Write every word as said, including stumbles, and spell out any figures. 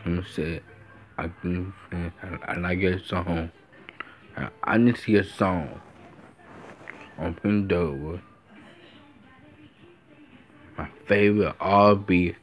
and said, I can and I get a song. I, I need to get a song on Pindover. My favorite R and B